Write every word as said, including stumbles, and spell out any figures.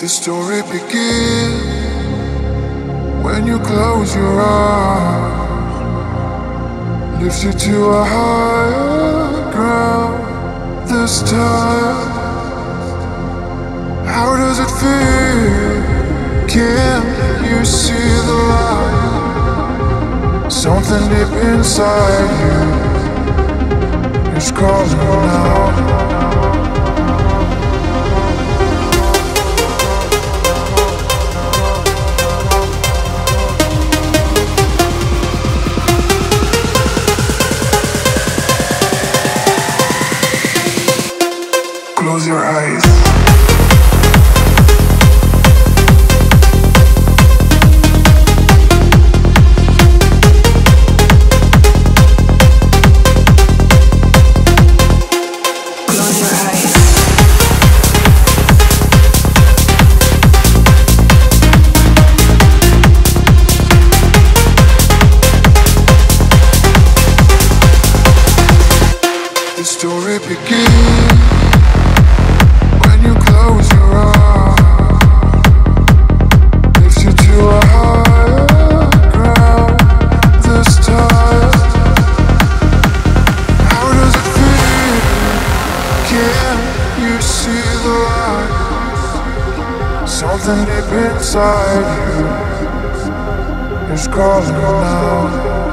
The story begins when you close your eyes, lift you to a higher ground this time. How does it feel? Can you see the light? Something deep inside you is calling now. Close your eyes. The story begins when you close your eyes, lift you to a higher ground this time. How does it feel? Can you see the light? Something deep inside you is calling now.